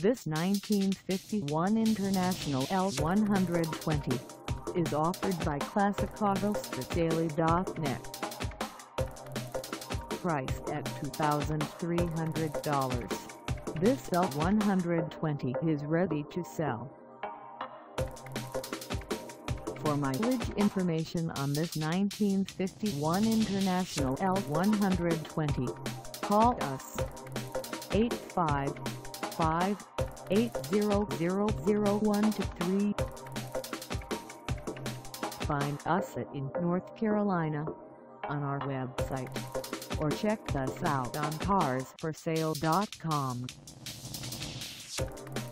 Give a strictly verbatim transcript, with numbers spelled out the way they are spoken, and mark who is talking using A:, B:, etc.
A: This nineteen fifty-one International L one twenty is offered by Classic Autos For Sale dot net. Priced at two thousand three hundred dollars, this L one twenty is ready to sell. For mileage information on this nineteen fifty-one International L one twenty, call us eight five five, eight zero zero zero one two three. Find us at in North Carolina on our website, or check us out on Cars For Sale dot com.